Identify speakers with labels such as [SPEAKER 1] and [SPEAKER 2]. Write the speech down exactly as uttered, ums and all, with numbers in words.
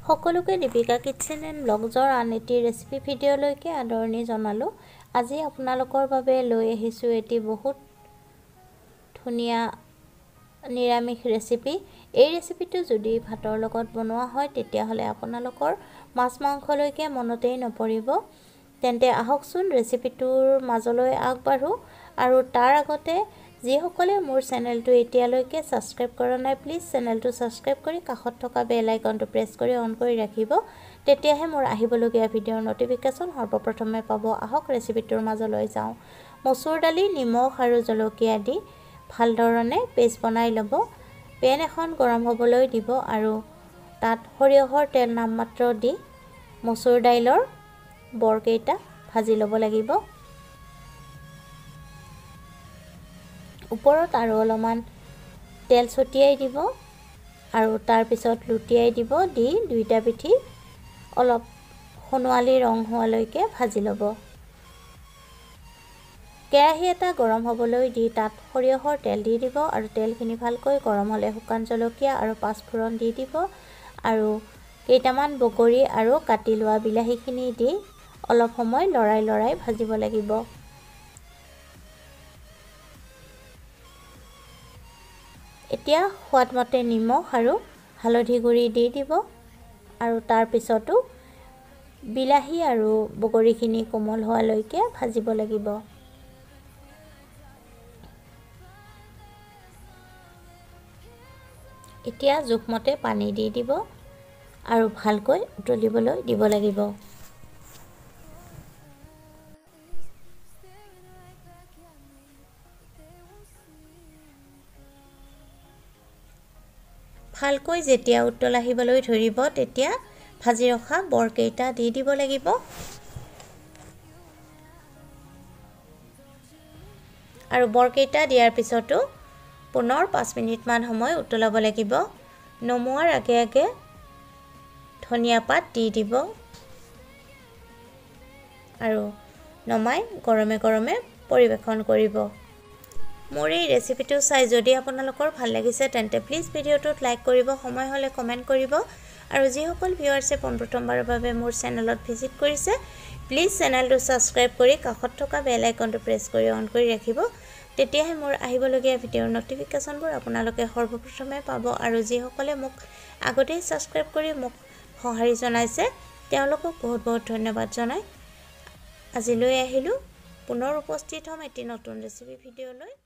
[SPEAKER 1] সকলোকে Deepika kitchen and ব্লগজৰ আন এটি ৰেচিপি ভিডিঅ'লৈকে আদৰণি জনালোঁ। আজি আপোনালোকৰ বাবে লৈ আহিছোঁ এটি বহুত ধুনীয়া নিৰামিষ ৰেচিপি। এই ৰেচিপিটো যদি ভাতৰ লগত বনোৱা হয় তেতিয়াহ'লে আপোনালোকৰ মাছ মাংসলৈকে মনতেই নপৰিব। তেন্তে আহকচোন ৰেচিপিটোৰ মাজলৈ আগবাঢ়ো। আৰু তাৰ আগতে যিসকলে মোৰ চেনেলটো এতিয়ালৈকে ছাবস্ক্ৰাইব কৰা নাই প্লিজ চেনেলটো ছাবস্ক্ৰাইব কৰি কাষত থকা বেল আইকনটো প্ৰেছ কৰি অন কৰি ৰাখিব। তেতিয়াহে মোৰ আহিবলগীয়া ভিডিঅ'ৰ নটিফিকেশ্যন সৰ্বপ্ৰথমে পাব। আহক ৰেচিপিটোৰ মাজলৈ যাওঁ। মচুৰ দালি, নিমখ আৰু জলকীয়া দি ভালধৰণে পেষ্ট বনাই ল'ব। পেন এখন গৰম হ'বলৈ দিব আৰু তাত সৰিয়হৰ তেল নামমাত্ৰ দি মচুৰ দাইলৰ বৰকেইটা ভাজি ল'ব লাগিব। ওপৰত আৰু অলপমান তেল ছটিয়াই দিব আৰু তাৰ পিছত লুটিয়াই দিব দি দুইটা পিঠি অলপ সোণোৱালী ৰং হোৱালৈকে ভাজি ল'ব। কেৰাহী এটা গৰম হ'বলৈ দি তাত সৰিয়হৰ তেল দি দিব আৰু তেলখিনি ভালকৈ গৰম হ'লে শুকান জলকীয়া আৰু পাঁচফোৰণ দি দিব আৰু কেইটামান বগৰী আৰু কাটি লোৱা বিলাহীখিনি দি অলপ সময় লৰাই লৰাই ভাজিব লাগিব। এতিয়া সোৱাদমতে নিমখ আৰু হালধি গুড়ি দি দিব আৰু তাৰ পিছতো বিলাহী আৰু বগৰীখিনি কোমল হোৱালৈকে ভাজিব লাগিব। এতিয়া জোখমতে পানী দি দিব আৰু ভালকৈ উতলিবলৈ দিব লাগিব। ভালকৈ যেতিয়া উতল আহিবলৈ ধৰিব তেতিয়া ভাজি ৰখা বৰকেইটা দি দিব লাগিব। আৰু বৰকেইটা দিয়াৰ পিছতো পুনৰ পাঁচ মিনিটমান সময় উতলাব লাগিব। নমোৱাৰ আগে আগে ধনিয়া পাত দি দিব আৰু নমাই গৰমে গৰমে পৰিৱেশন কৰিব। মোৰ এই ৰেচিপিটো চাই যদি আপোনালোকৰ ভাল লাগিছে তেন্তে প্লিজ ভিডিঅ'টোত লাইক কৰিব, সময় হ'লে কমেণ্ট কৰিব আৰু যিসকল ভিউৱাৰ্ছে পোনপ্ৰথমবাৰৰ বাবে মোৰ চেনেলত ভিজিট কৰিছে প্লিজ চেনেলটো ছাবস্ক্ৰাইব কৰি কাষত থকা বেল আইকনটো প্ৰেছ কৰি অন কৰি ৰাখিব। তেতিয়াহে মোৰ আহিবলগীয়া ভিডিঅ'ৰ নটিফিকেশ্যনবোৰ আপোনালোকে সৰ্বপ্ৰথমে পাব আৰু যিসকলে মোক আগতেই ছাবস্ক্ৰাইব কৰি মোক সঁহাৰি জনাইছে তেওঁলোকক বহুত বহুত ধন্যবাদ জনাই আজিলৈ আহিলোঁ। পুনৰ উপস্থিত হ'ম এটি নতুন ৰেচিপি ভিডিঅ'লৈ।